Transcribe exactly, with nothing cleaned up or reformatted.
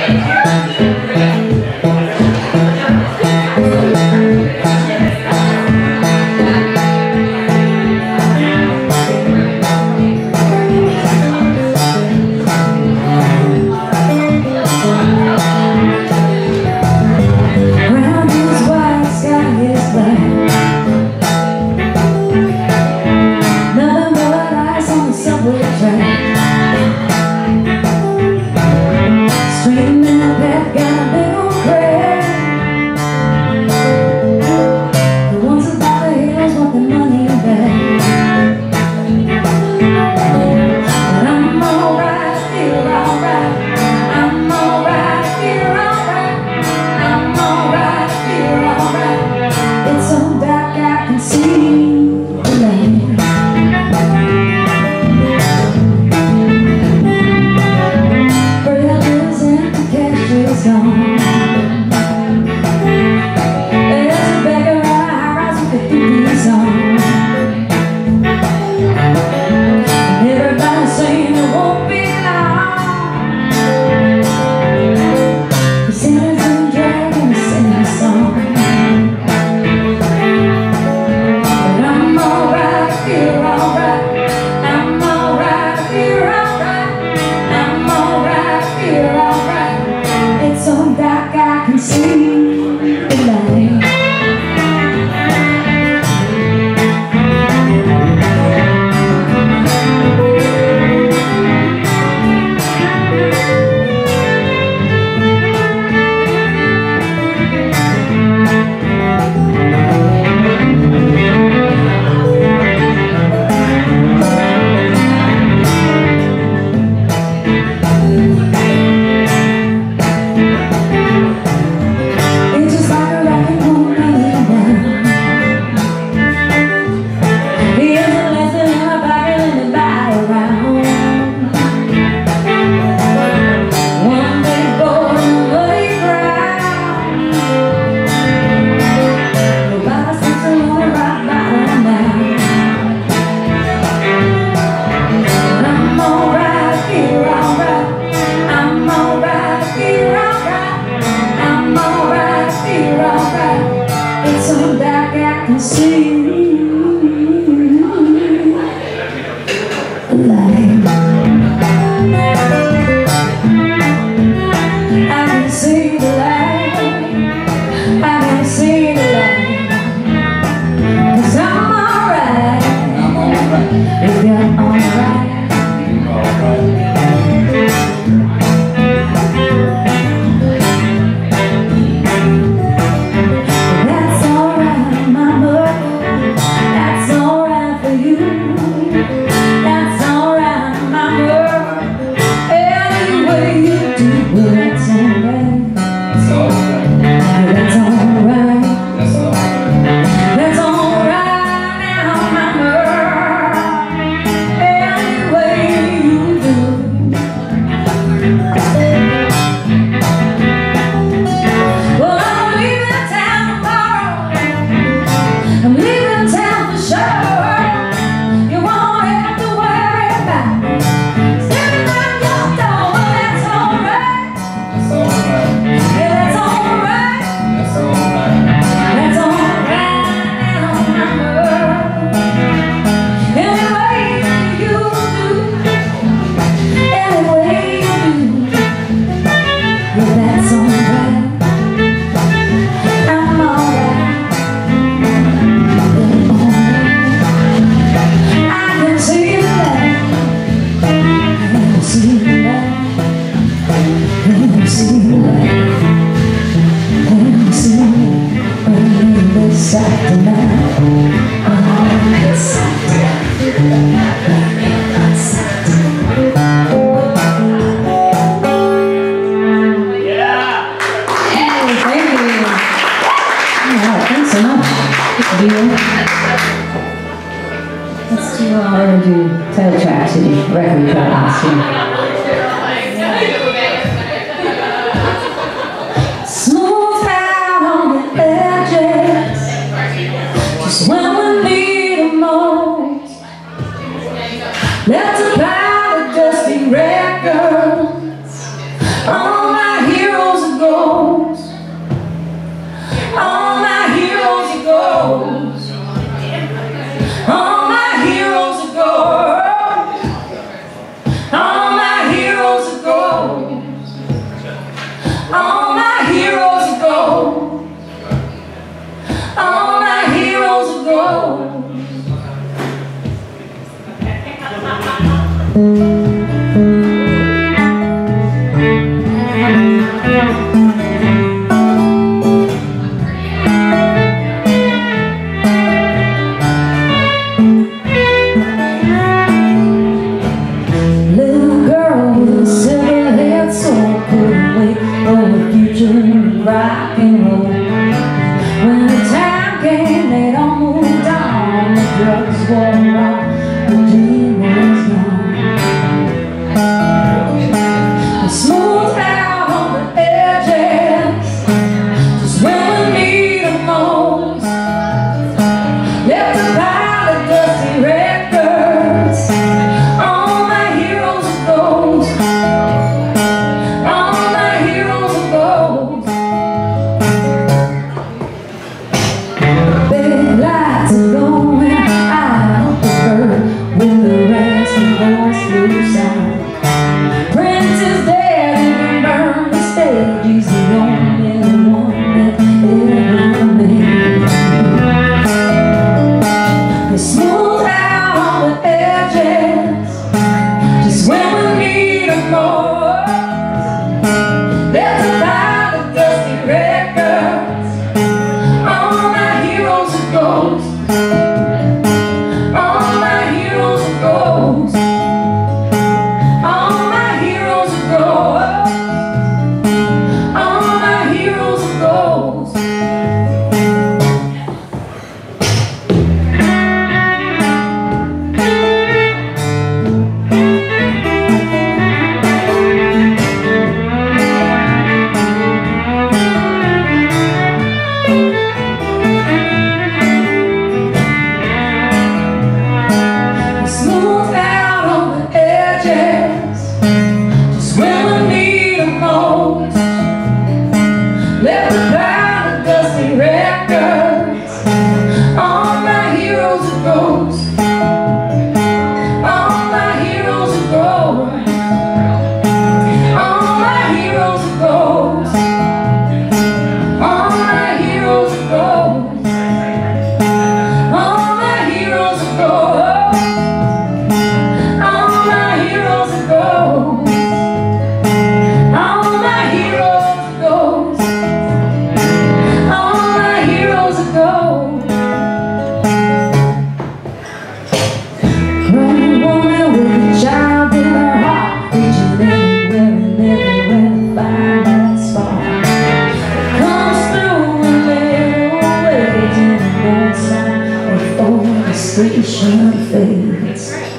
Let's apply the dusty records. All I hear Rock and roll. When the time came, they'd all moved on. The drugs were wrong, the dream was gone. They smoothed out on the edges, just when we need them most. Left a pile of dusty records, all my heroes are ghosts. All my heroes are ghosts. Big lights are going out the bird with the raspy voice loose out. Prince is dead and burned the stage. He's the only one that ever made. They smooth out on the edges, just when we need them most. There's a pile of dusty records, all my heroes are ghosts. All my heroes are ghosts. All my heroes are ghosts. All my heroes are ghosts. Smooth out on the edges, just when we need them most. Left a pile of dusty records, all my heroes are ghosts. All my heroes are ghosts. All my heroes are ghosts. All my heroes are ghosts. All my heroes are ghosts. All my heroes are ghosts. All my heroes are ghosts. All my heroes are ghosts. Running woman with a child in her heart, reaching everywhere and everywhere to find that spark that comes through and never waits in the roadside before the station fades.